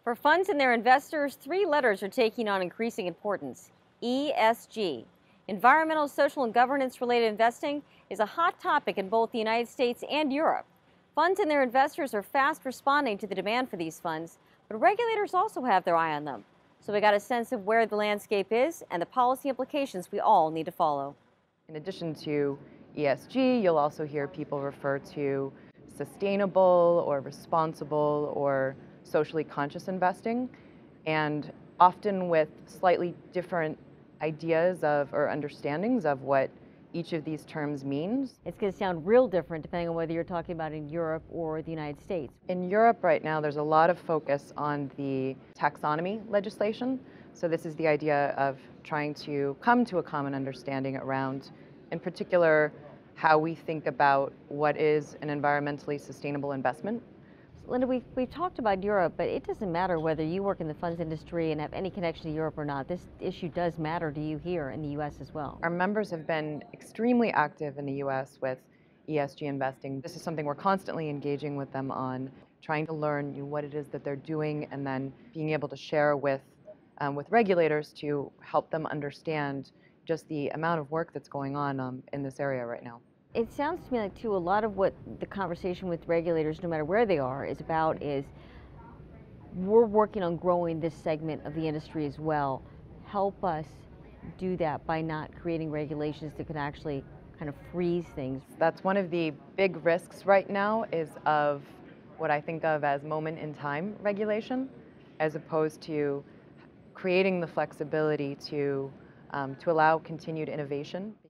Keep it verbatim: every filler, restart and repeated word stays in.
For funds and their investors, three letters are taking on increasing importance. E S G. Environmental, social, and governance-related investing is a hot topic in both the United States and Europe. Funds and their investors are fast responding to the demand for these funds, but regulators also have their eye on them. So we got a sense of where the landscape is and the policy implications we all need to follow. In addition to E S G, you'll also hear people refer to sustainable or responsible or socially conscious investing, and often with slightly different ideas of or understandings of what each of these terms means. It's going to sound real different depending on whether you're talking about in Europe or the United States. In Europe right now, there's a lot of focus on the taxonomy legislation. So this is the idea of trying to come to a common understanding around, in particular, how we think about what is an environmentally sustainable investment. Linda, we've, we've talked about Europe, but it doesn't matter whether you work in the funds industry and have any connection to Europe or not. This issue does matter to you here in the U S as well. Our members have been extremely active in the U S with E S G investing. This is something we're constantly engaging with them on, trying to learn you know, what it is that they're doing, and then being able to share with, um, with regulators to help them understand just the amount of work that's going on um, in this area right now. It sounds to me like, too, a lot of what the conversation with regulators, no matter where they are, is about is we're working on growing this segment of the industry as well. Help us do that by not creating regulations that can actually kind of freeze things. That's one of the big risks right now, is of what I think of as moment in time regulation, as opposed to creating the flexibility to, um, to allow continued innovation.